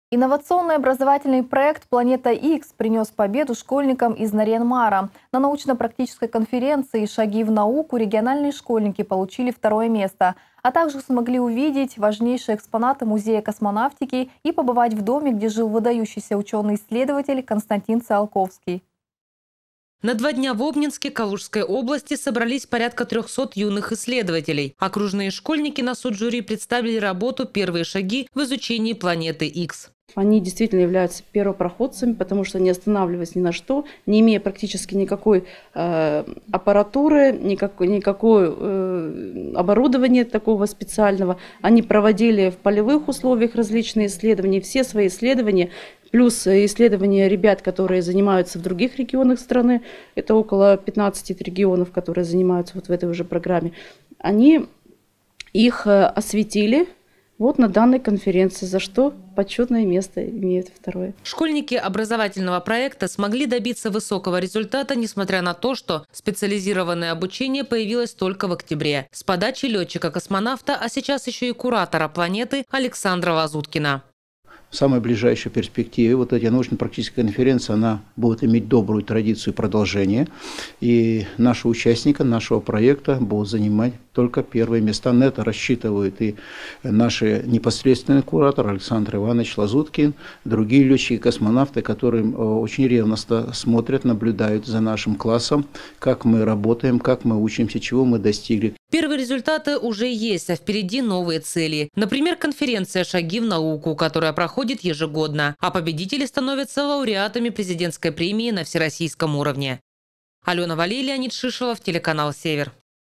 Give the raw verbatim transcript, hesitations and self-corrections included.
Инновационный образовательный проект «Планета Икс» принес победу школьникам из Нарьян-Мара. На научно-практической конференции «Шаги в науку» региональные школьники получили второе место, а также смогли увидеть важнейшие экспонаты Музея космонавтики и побывать в доме, где жил выдающийся ученый-исследователь Константин Циолковский. На два дня в Обнинске Калужской области собрались порядка трёхсот юных исследователей. Окружные школьники на суд жюри представили работу «Первые шаги в изучении планеты Икс». Они действительно являются первопроходцами, потому что не останавливаясь ни на что, не имея практически никакой э, аппаратуры, никакой, никакой э, оборудования такого специального, они проводили в полевых условиях различные исследования. Все свои исследования, плюс исследования ребят, которые занимаются в других регионах страны, это около пятнадцати регионов, которые занимаются вот в этой уже программе, они их осветили вот на данной конференции, за что почетное место имеют второе. Школьники образовательного проекта смогли добиться высокого результата, несмотря на то, что специализированное обучение появилось только в октябре. С подачи летчика-космонавта, а сейчас еще и куратора планеты Александра Лазуткина. В самой ближайшей перспективе вот эти научно-практическая конференция, она будет иметь добрую традицию продолжения. И наши участники нашего проекта будут занимать только первые места. На это рассчитывают и наши непосредственные кураторы Александр Иванович Лазуткин, другие летчики-космонавты, которые очень ревностно смотрят, наблюдают за нашим классом, как мы работаем, как мы учимся, чего мы достигли. Первые результаты уже есть, а впереди новые цели. Например, конференция «Шаги в науку», которая проходит ежегодно, а победители становятся лауреатами президентской премии на всероссийском уровне. Алена Валей, Леонид Шишелов, телеканал «Север».